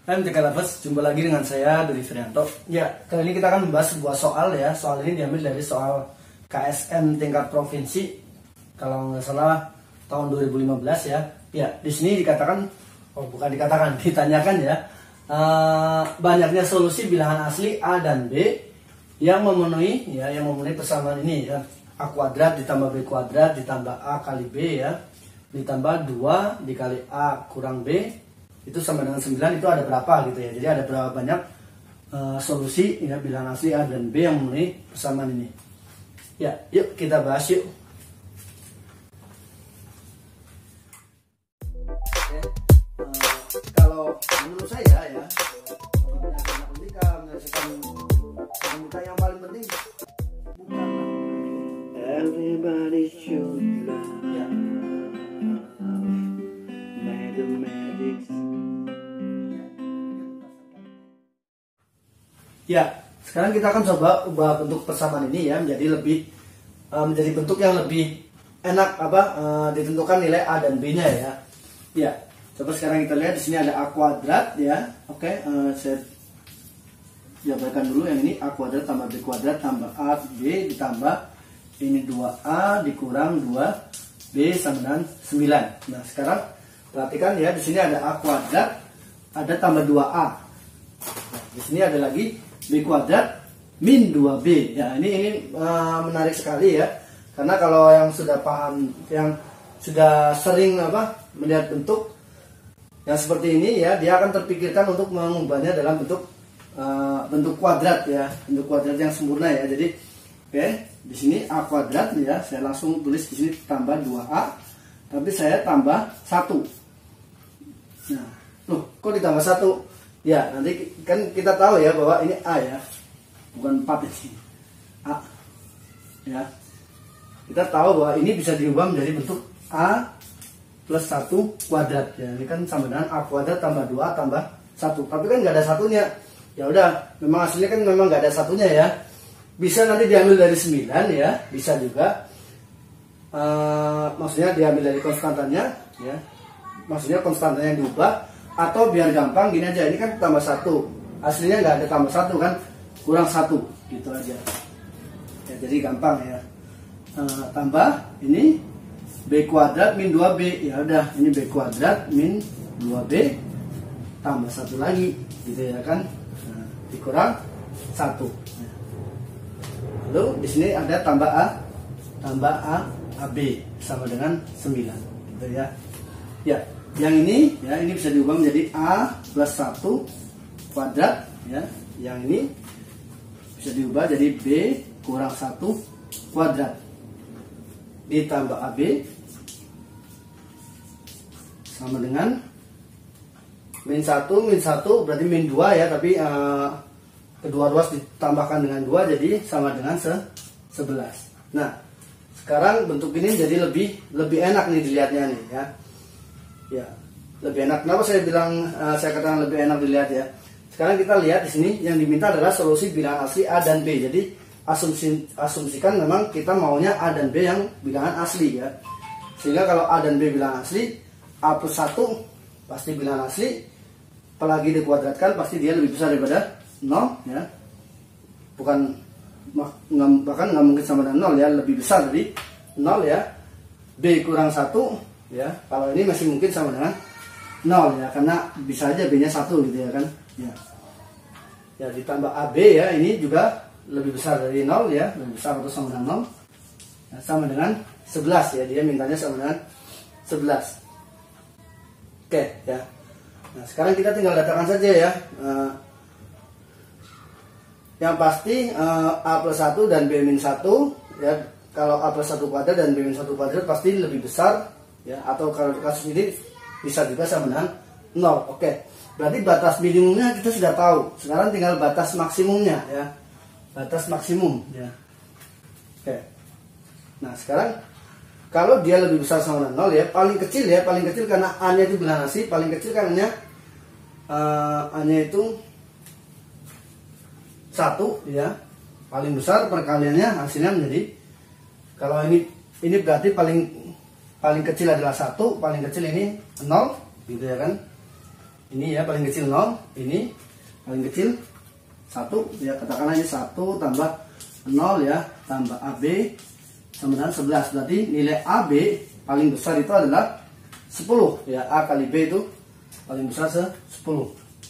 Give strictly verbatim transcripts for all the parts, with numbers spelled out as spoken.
Hai M T K Lovers, jumpa lagi dengan saya Dodi Frianto. Ya, kali ini kita akan membahas sebuah soal ya. Soal ini diambil dari soal K S M tingkat provinsi, kalau nggak salah tahun dua ribu lima belas ya. Ya, di sini dikatakan, oh bukan dikatakan, ditanyakan ya, uh, banyaknya solusi bilangan asli A dan B yang memenuhi ya, yang memenuhi persamaan ini ya. A kuadrat ditambah B kuadrat ditambah A kali B ya, ditambah dua dikali A kurang B itu sama dengan sembilan, itu ada berapa gitu ya. Jadi ada berapa banyak uh, solusi ya bilangan asli A dan B yang memenuhi persamaan ini. Ya, yuk kita bahas yuk. Oke, uh, kalau menurut saya ya, matematika menyelesaikan matematika yang paling penting bukan everybody should learn ya. Mathematics. Ya, sekarang kita akan coba ubah bentuk persamaan ini ya menjadi lebih uh, menjadi bentuk yang lebih enak apa uh, ditentukan nilai A dan B-nya ya. Ya, coba sekarang kita lihat di sini ada A kuadrat ya. Oke, uh, saya jabarkan dulu yang ini A kuadrat tambah B kuadrat tambah A B ditambah ini dua A dikurang dua B sama dengan sembilan. Nah, sekarang perhatikan ya, di sini ada A kuadrat, ada tambah dua A. Nah, di sini ada lagi B kuadrat min dua B. Ya, ini ini uh, menarik sekali ya. Karena kalau yang sudah paham, yang sudah sering apa melihat bentuk yang seperti ini ya, dia akan terpikirkan untuk mengubahnya dalam bentuk uh, bentuk kuadrat ya, bentuk kuadrat yang sempurna ya. Jadi oke, okay, di sini A kuadrat ya, saya langsung tulis di sini tambah dua A, tapi saya tambah satu. Nah, loh, kok ditambah satu? Ya, nanti kan kita tahu ya bahwa ini A ya, bukan empat ini. A. Ya. Kita tahu bahwa ini bisa diubah menjadi bentuk A plus satu kuadrat ya. Ini kan sama dengan A kuadrat tambah dua A tambah satu. Tapi kan nggak ada satunya. Ya udah, memang aslinya kan memang nggak ada satunya ya. Bisa nanti diambil dari sembilan ya, bisa juga. Uh, maksudnya diambil dari konstantannya ya. Maksudnya konstantannya diubah. Atau biar gampang gini aja, ini kan tambah satu, aslinya nggak ada tambah satu kan, kurang satu gitu aja ya, jadi gampang ya. E, tambah ini B kuadrat min dua B, ya udah ini B kuadrat min dua B tambah satu lagi gitu ya kan. Nah, dikurang satu. Lalu di sini ada tambah A, tambah A AB sama dengan sembilan gitu ya. Ya, yang ini ya, ini bisa diubah menjadi A plus satu kuadrat ya. Yang ini bisa diubah jadi B kurang satu kuadrat ditambah A B sama dengan min satu, min satu berarti min dua ya, tapi uh, kedua ruas ditambahkan dengan dua jadi sama dengan se sebelas. Nah, sekarang bentuk ini jadi lebih lebih enak nih dilihatnya nih ya. Ya, lebih enak. Kenapa saya bilang uh, saya katakan lebih enak dilihat ya? Sekarang kita lihat di sini yang diminta adalah solusi bilangan asli A dan B. Jadi asumsi asumsikan memang kita maunya A dan B yang bilangan asli ya. Sehingga kalau A dan B bilangan asli, A plus satu pasti bilangan asli, apalagi dikuadratkan pasti dia lebih besar daripada nol ya. Bukan bahkan nggak mungkin sama dengan nol ya, lebih besar dari nol ya. B kurang satu ya, kalau ini masih mungkin sama dengan nol ya, karena bisa aja B-nya satu gitu ya kan. Ya. Ya, ditambah A B ya, ini juga lebih besar dari nol ya, lebih besar atau sama dengan nol. Nah, sama dengan sebelas ya, dia mintanya sama dengan sebelas. Oke ya. Nah, sekarang kita tinggal datakan saja ya. Uh, yang pasti uh, A plus satu dan B minus satu ya. Kalau A plus satu kuadrat dan B minus satu kuadrat pasti lebih besar ya, atau kalau kasus ini bisa juga sama dengan nol. Oke, berarti batas minimumnya kita sudah tahu. Sekarang tinggal batas maksimumnya ya, batas maksimum ya. Oke, nah sekarang kalau dia lebih besar sama dengan nol ya, paling kecil ya, paling kecil karena A nya itu bilangan asli, paling kecil karena uh, A nya itu satu ya, paling besar perkaliannya hasilnya menjadi, kalau ini ini berarti paling paling kecil adalah satu, paling kecil ini nol gitu ya kan. ini ya paling kecil nol, ini paling kecil satu ya, katakanlah ini satu tambah nol ya, tambah A B sama dengan sebelas. Berarti nilai A B paling besar itu adalah sepuluh ya, A kali B itu paling besar sepuluh.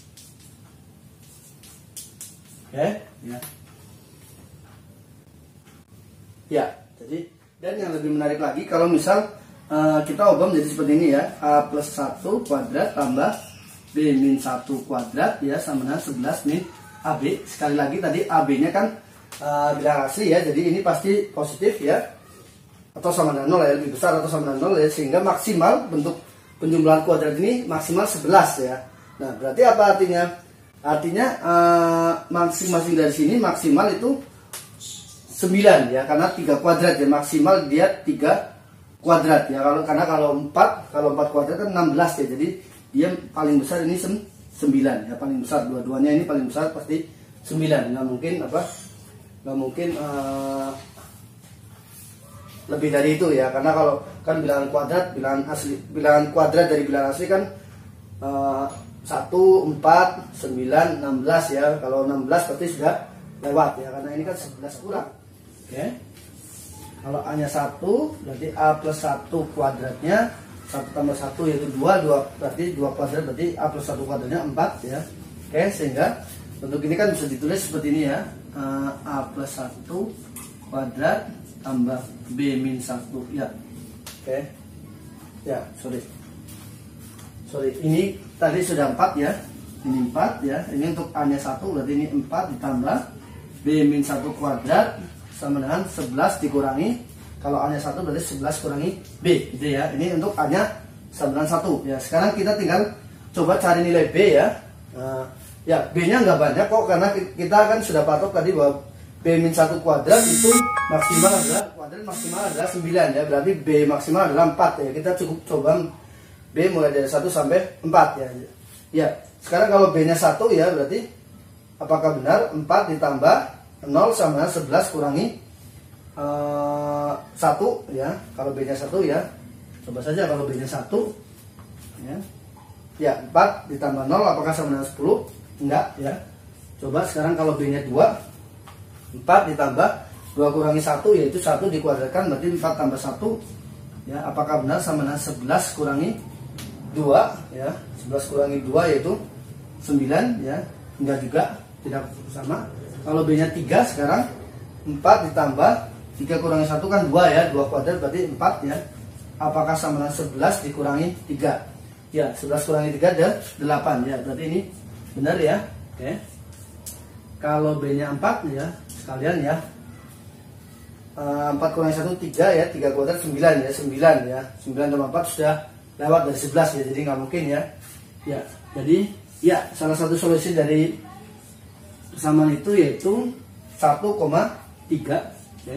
Oke ya. Ya, jadi dan yang lebih menarik lagi kalau misal uh, kita ubah menjadi seperti ini ya, A plus satu kuadrat tambah B min satu kuadrat ya sama dengan sebelas min A B. Sekali lagi tadi A B nya kan uh, bilang asli ya, jadi ini pasti positif ya, atau sama dengan nol ya, lebih besar atau sama dengan nol ya, sehingga maksimal bentuk penjumlahan kuadrat ini maksimal sebelas ya. Nah berarti apa artinya? Artinya uh, masing-masing dari sini maksimal itu sembilan ya, karena tiga kuadrat ya, maksimal dia tiga kuadrat ya. Kalau karena kalau empat, kalau empat kuadrat kan enam belas ya. Jadi dia paling besar ini sembilan ya, paling besar dua-duanya ini paling besar pasti sembilan. Nggak mungkin apa? Nggak mungkin uh, lebih dari itu ya, karena kalau kan bilangan kuadrat, bilangan asli, bilangan kuadrat dari bilangan asli kan uh, satu, empat, sembilan, enam belas ya. Kalau enam belas berarti sudah lewat ya, karena ini kan sebelas kurang. Oke. Kalau A nya satu berarti A plus satu kuadratnya satu tambah satu yaitu dua, dua berarti dua kuadrat, berarti A plus satu kuadratnya empat ya. Oke, sehingga bentuk ini kan bisa ditulis seperti ini ya. A plus satu kuadrat tambah B min satu ya. Oke. Ya, sorry. Sorry, ini tadi sudah empat ya. Ini empat ya. Ini untuk A nya satu berarti ini empat ditambah B min satu kuadrat sama dengan sebelas dikurangi, kalau A nya satu berarti sebelas kurangi B gitu ya. Ini untuk A nya sama dengan satu ya. Sekarang kita tinggal coba cari nilai B ya. Nah, ya B nya nggak banyak kok, karena kita kan sudah patok tadi bahwa B min satu kuadrat itu maksimal adalah kuadrat maksimal adalah sembilan ya. Berarti B maksimal adalah empat ya. Kita cukup coba B mulai dari satu sampai empat ya. Ya, sekarang kalau B nya satu ya, berarti apakah benar empat ditambah nol sama sebelas kurangi uh, satu ya. Kalau B nya satu ya, coba saja kalau B nya satu ya. Ya, empat ditambah nol apakah sama dengan sepuluh? Enggak ya. Coba sekarang kalau B nya dua, empat ditambah dua kurangi satu yaitu satu dikuadratkan, berarti empat tambah satu ya. Apakah benar sama dengan sebelas kurangi dua ya, sebelas kurangi dua yaitu sembilan ya. Enggak juga, tidak sama. Kalau B nya tiga sekarang, empat ditambah tiga kurangi satu kan dua ya, dua kuadrat berarti empat ya. Apakah sama dengan sebelas dikurangi tiga? Ya, sebelas kurangi tiga ada delapan ya, berarti ini benar ya. Oke. Kalau B nya empat ya, sekalian ya, empat kurangi satu tiga ya, tiga kuadrat sembilan ya, sembilan ya, sembilan tambah empat sudah lewat dari sebelas ya, jadi nggak mungkin ya. Ya, jadi ya salah satu solusi dari persamaan itu yaitu satu koma tiga ya.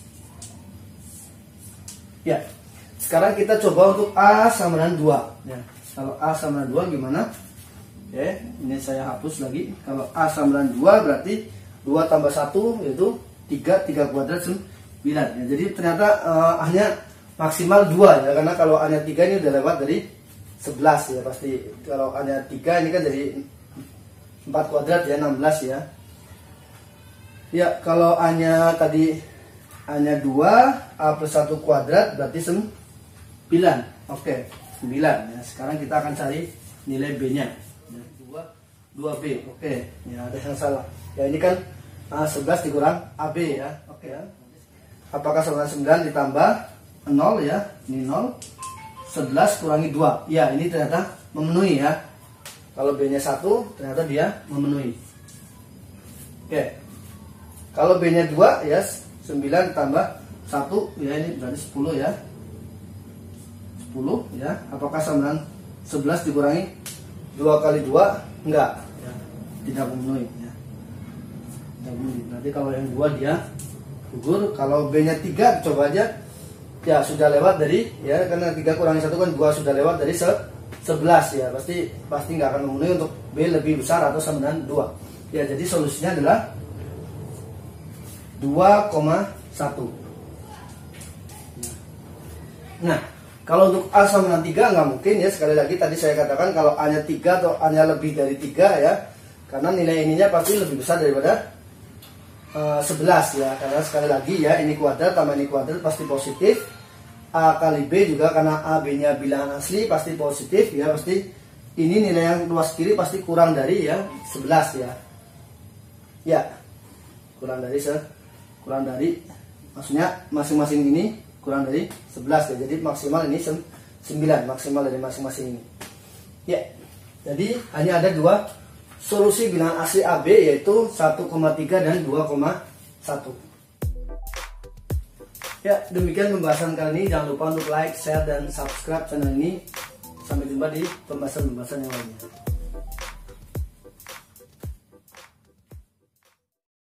Ya, sekarang kita coba untuk A sama dengan dua ya. Kalau A sama dengan dua gimana? Ya, ini saya hapus lagi. Kalau A sama dengan dua berarti dua tambah satu yaitu tiga, tiga kuadrat sembilan ya. Jadi ternyata uh, A-nya maksimal dua ya, karena kalau A-nya tiga ini udah lewat dari sebelas ya pasti. Kalau A-nya tiga ini kan jadi empat kuadrat ya, enam belas ya. Ya, kalau A-nya tadi A-nya dua, A plus satu kuadrat berarti sembilan. Oke, sembilan ya. Sekarang kita akan cari nilai B-nya. dua B. Oke, ya ada yang salah. Ya ini kan uh, sebelas dikurang A B ya. Oke ya. Apakah sama sembilan ditambah nol ya? Ini nol. sebelas kurangi dua. Ya, ini ternyata memenuhi ya. Kalau B-nya satu, ternyata dia memenuhi. Oke. Kalau B-nya dua ya, sembilan tambah satu ya, ini berarti sepuluh ya. sepuluh ya. Apakah sama dengan sebelas dikurangi dua kali dua? Enggak ya. Tidak memenuhi ya. Tidak memenuhi. Nanti kalau yang dua dia gugur. Kalau B-nya tiga coba aja. Ya sudah lewat dari ya, karena tiga kurangi satu kan dua, sudah lewat dari sebelas ya. Pasti pasti nggak akan memenuhi untuk B lebih besar atau sama dengan dua. Ya, jadi solusinya adalah dua koma satu. Nah, Kalau untuk A sama dengan tiga nggak mungkin ya, sekali lagi tadi saya katakan kalau A-nya tiga atau A-nya lebih dari tiga ya, karena nilai ininya pasti lebih besar daripada uh, sebelas ya, karena sekali lagi ya ini kuadrat tambah ini kuadrat pasti positif. A kali B juga karena A B-nya bilangan asli pasti positif ya, pasti ini nilai yang luas kiri pasti kurang dari ya sebelas ya. Ya, kurang dari se kurang dari maksudnya masing-masing ini kurang dari sebelas ya, jadi maksimal ini sembilan, maksimal dari masing-masing ini ya. Jadi hanya ada dua solusi bilangan asli A B, yaitu satu koma tiga dan dua koma satu. Ya, demikian pembahasan kali ini. Jangan lupa untuk like, share, dan subscribe channel ini. Sampai jumpa di pembahasan-pembahasan yang lainnya.